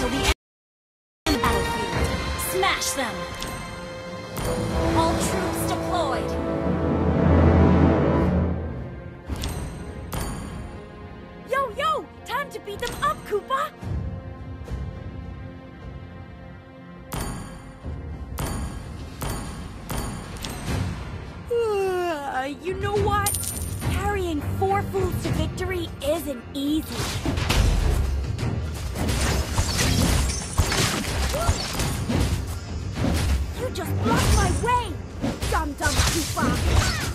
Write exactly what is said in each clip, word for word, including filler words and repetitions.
until the end of the battlefield. Smash them! All troops deployed! Yo, yo! Time to beat them up, Koopa! Uh, you know what? Carrying four fools to victory isn't easy. You just blocked my way, dum-dum Koopa!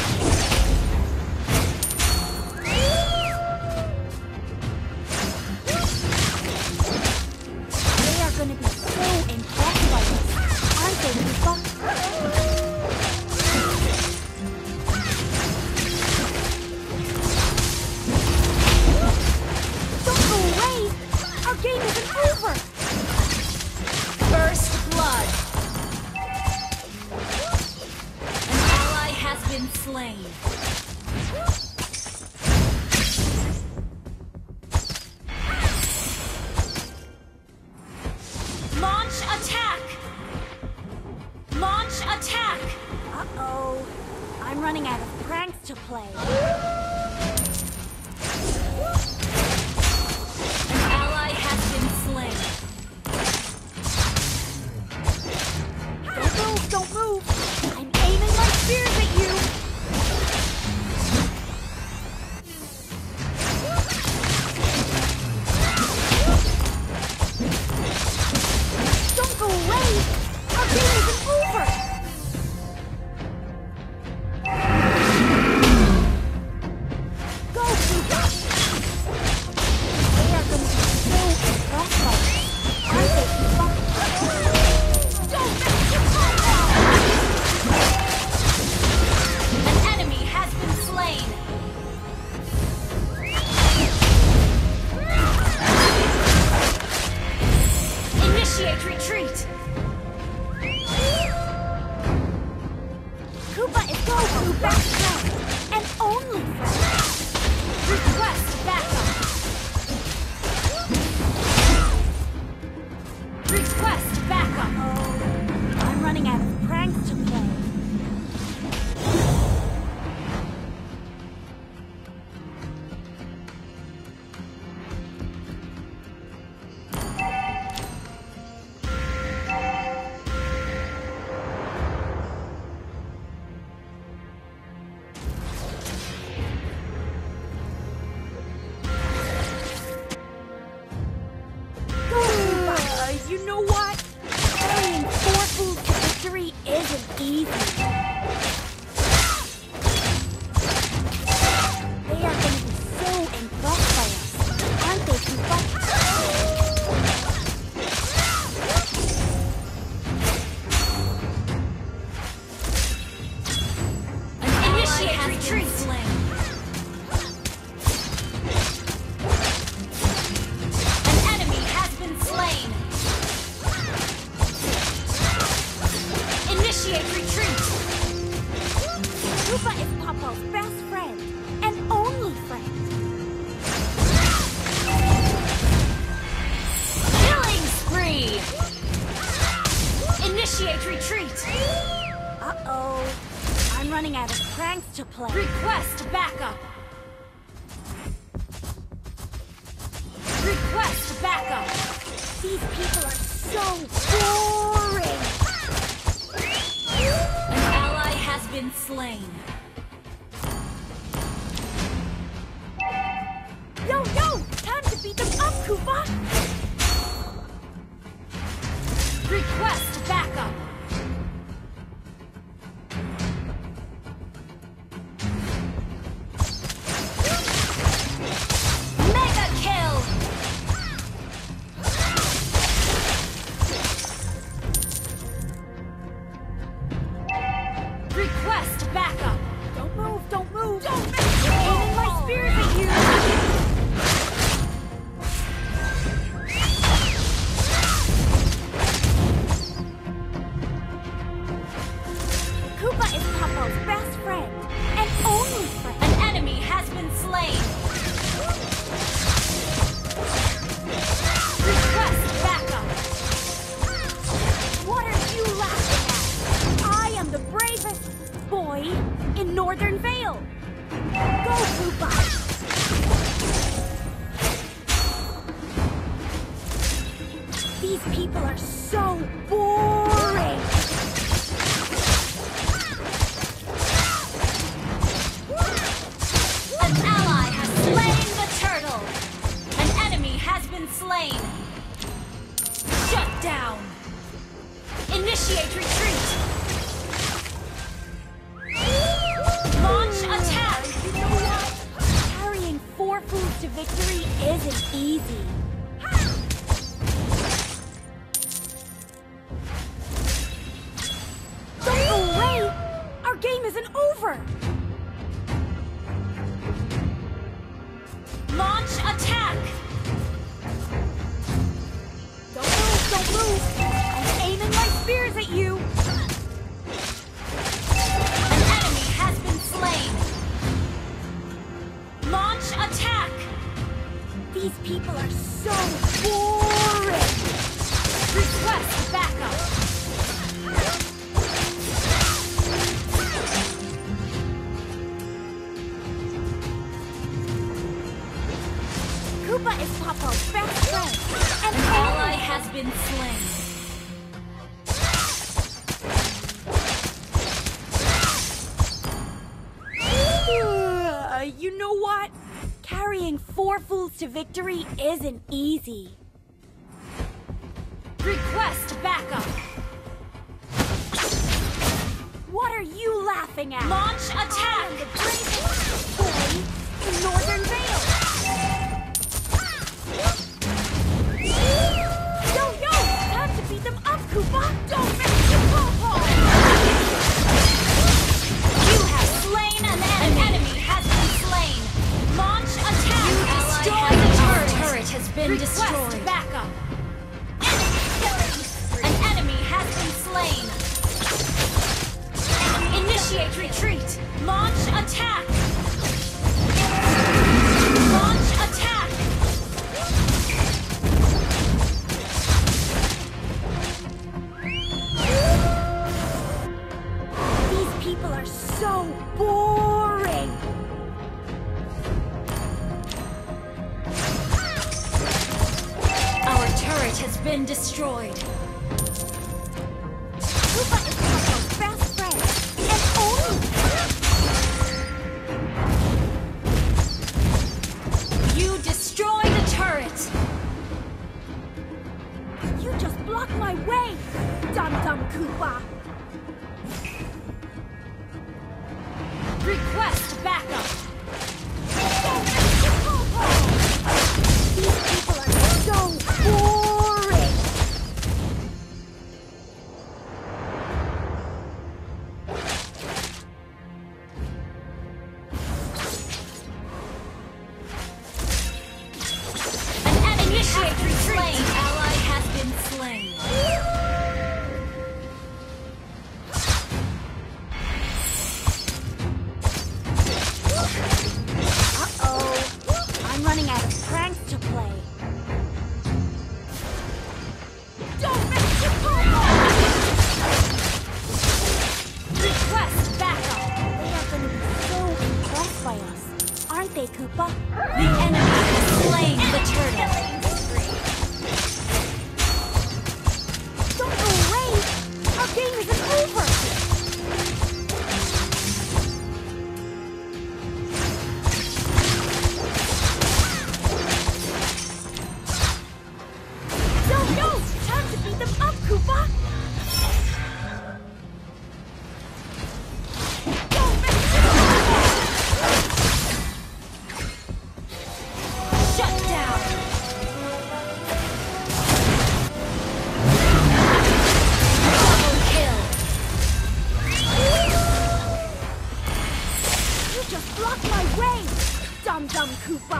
They are gonna be so impressed by this, aren't they, Koopa? Our game isn't over! First blood! An ally has been slain. Launch attack! Launch attack! Uh-oh. I'm running out of pranks to play. Don't move! I'm aiming my spears at you! Don't go away! Our game isn't over! Go, Koopa! They are gonna be so impressed by us, aren't they, Koopa? Don't mess with An enemy has been slain. Initiate retreat. Koopa is Goku's best friend, and only friend. Request backup. Request backup. Oh, I'm running out of pranks to play. You know what? Carrying four fools to victory isn't easy. They are going to be so impressed by us, aren't they, Koopa? An initiate retreat. An enemy has been slain. Initiate retreat! Koopa is Papa's best friend, and only friend. Killing spree! Initiate retreat! Uh-oh. I'm running out of pranks to play. Request backup! Request backup! These people are so boring. An ally has been slain. Yo, yo! Time to beat them up, Koopa! Request backup! Mega kill! Request backup! Don't move, don't move! Don't mess! I'm aiming my spears at you! These people are so boring! An ally has slain the turtle! An enemy has been slain! Shut down! Initiate retreat! Launch attack! You know what? Carrying four foods to victory isn't easy. Don't go away! Our game isn't over! Launch attack! Don't move, don't move! I'm aiming my spears at you! An enemy has been slain! Launch attack! These people are so boring! Request backup! Koopa is Popo's best friend! And An ally has been slain. Uh, you know what? Carrying four fools to victory isn't easy. Request backup! What are you laughing at? Launch attack! I am the bravest boy in Northern Vale! Yo, yo! Time to beat them up, Koopa! Don't miss the ball! You have slain an enemy! An enemy has been slain! Launch attack! You destroyed the turret! Our turret has been Request destroyed! Backup! An enemy has been slain! Initiate retreat! Launch attack! Launch attack! These people are so boring! Our turret has been destroyed. Koopa is Popo's best friend! And only! You destroy the turret! You just blocked my way! Dum-dum Koopa! Request backup! These people are so boring! An enemy initiate retreat! Ally has been slain. Uh-oh! I'm running out of pranks to play. Don't miss the ball! Request backup! They are going to be so impressed by us, aren't they, Koopa? The enemy has slain the turtle. Don't go away! Our game isn't over! Yo, yo! Time to beat them up, Koopa! Don't miss the ball! Shut down! Double kill! You just blocked my way! Dum-dum Koopa!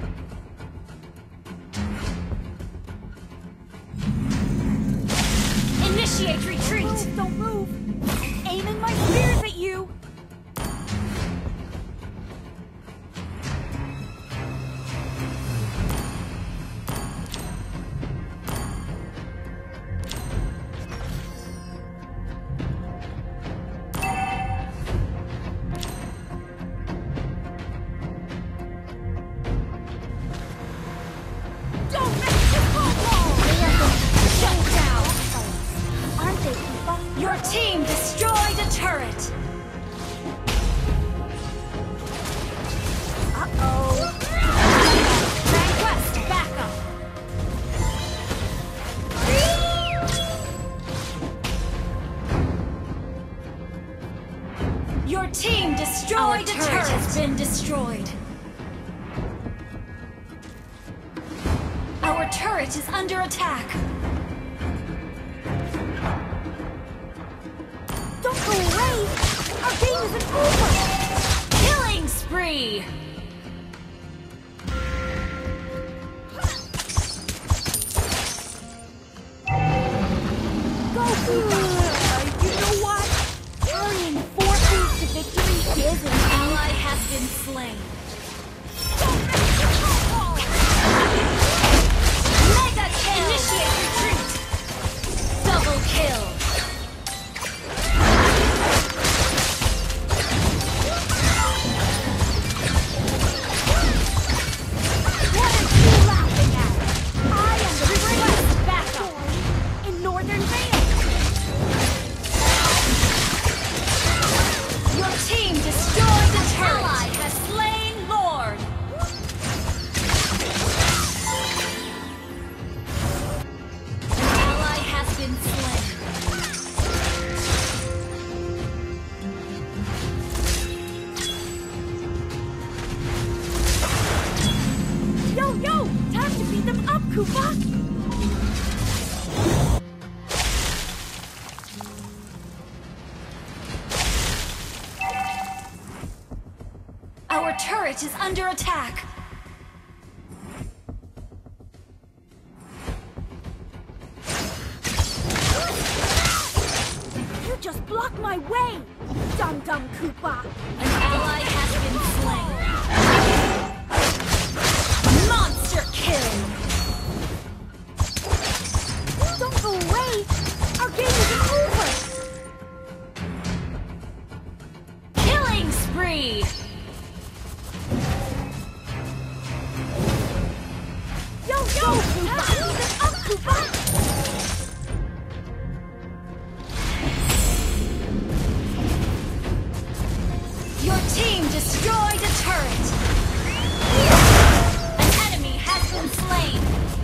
Initiate retreat! Move, don't move! I'm aiming my spears at you! Don't miss the ball! Our turret has been destroyed. Our turret is under attack. Don't go away! Our game isn't over! Killing spree! Goku! Uh, you know what? Carrying four foods to victory is An ally has been slain. Mega kill! Initiate retreat! Double kill! What are you laughing at? I am the greatest backup in Northern Vale! Your team destroyed the turret! Ally has slain Lord! An ally has been slain. Yo, yo! Time to beat them up, Koopa! Our turret is under attack. You just blocked my way! Dum-dum Koopa! An ally has been slain. Monster kill! Don't go away! Our game isn't over! Killing spree! Yo, yo! Koopa! Beat them up, Koopa! Your team destroyed a turret! An enemy has been slain!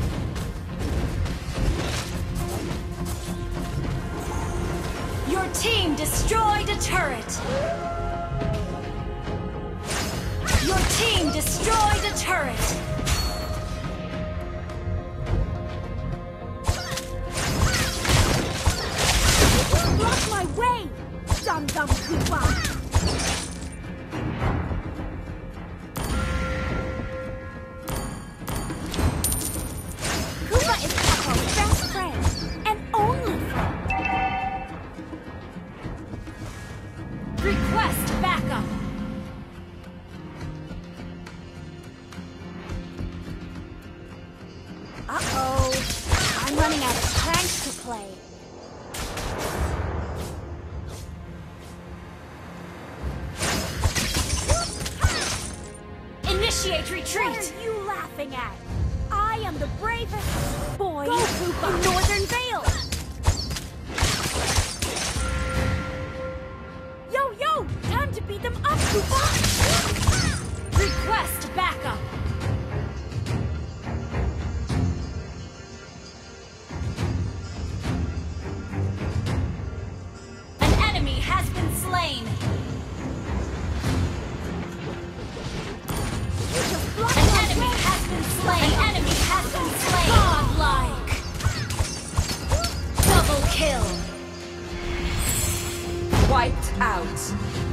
Your team destroyed a turret! Your team destroyed a turret! Block my way! Dum-dum Koopa! Koopa is Peppo's best friend, and only friend. Request backup! Uh-oh. I'm running out of pranks to play. Initiate What retreat! are you laughing at? I am the bravest boy in Northern Vale! Yo, yo! Time to beat them up, Koopa! Request backup! An enemy has been slain! You just blocked An my enemy way. has been slain! An enemy has been slain! Godlike! Double kill! Wiped out.